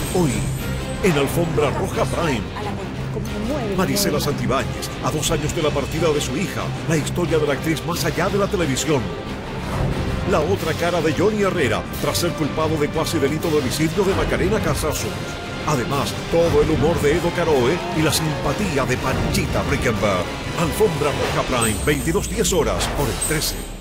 Hoy, en Alfombra Roja Prime, Marisela Santibáñez, a 2 años de la partida de su hija, la historia de la actriz más allá de la televisión. La otra cara de Johnny Herrera, tras ser culpado de cuasi delito de homicidio de Macarena Casasso. Además, todo el humor de Edo Caroe y la simpatía de Panchita Rickenberg. Alfombra Roja Prime, 22:10 por el 13.